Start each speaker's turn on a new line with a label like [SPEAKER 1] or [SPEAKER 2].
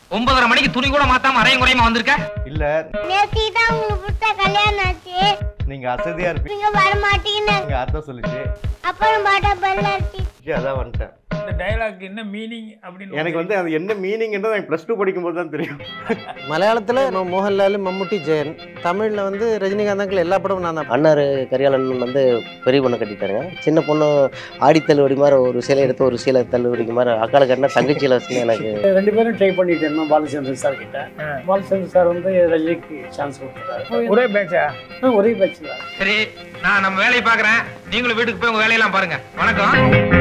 [SPEAKER 1] 9:30 மணிக்கு துணி கூட மாத்தாம அரையும் குறையுமா வந்திருக்க?
[SPEAKER 2] இல்ல
[SPEAKER 3] நேத்து தான் உங்களுக்கு புடிச்ச கல்யாணம் ஆச்சு.
[SPEAKER 2] நீங்க அசதியா இருப்பீங்க.
[SPEAKER 3] நீங்க வர மாட்டீங்கன்னு
[SPEAKER 2] நீங்க அர்த்தம் சொல்லிச்சு.
[SPEAKER 3] அப்புறம் பாட்டா பெல் அடிச்சு.
[SPEAKER 2] அதான் வந்துட்டேன்.
[SPEAKER 4] இந்த டயலாக் என்ன மீனிங் அப்படின்னு
[SPEAKER 2] எனக்கு வந்து அது என்ன மீனிங்ன்றது எனக்கு +2 படிக்கும்போது தான் தெரியும்.
[SPEAKER 5] மலையாளத்தில் மோகன்லால், மம்முட்டி, ஜெயன். தமிழில் வந்து ரஜினிகாந்த் எல்லா படமும் நான் தான்.
[SPEAKER 6] அண்ணாரு கரியாளன் வந்து பெரிய பொண்ணு கட்டிட்டாருங்க. சின்ன பொண்ணு ஆடி தள்ளுபடி மாதிரி ஒரு சீலை எடுத்து ஒரு சீலை தள்ளுபடிக்கு மாதிரி அக்கால கட்டினா தங்கச்சியில் வச்சு எனக்கு
[SPEAKER 7] 2 பேரும் ட்ரை பண்ணிட்டு இருந்தோம் பாலச்சந்திரன் சார் கிட்ட. பாலச்சந்திரன் சார் வந்து ரஜினிக்கு சான்ஸ் கொடுத்துட்டாரு.
[SPEAKER 4] ஒரே பேட்சா?
[SPEAKER 7] ஒரே பேட்ச் தான்.
[SPEAKER 1] சரி, நான் நம்ம வேலையை பாக்குறேன். நீங்களும் வீட்டுக்கு போய் உங்க வேலையெல்லாம் பாருங்க. வணக்கம்.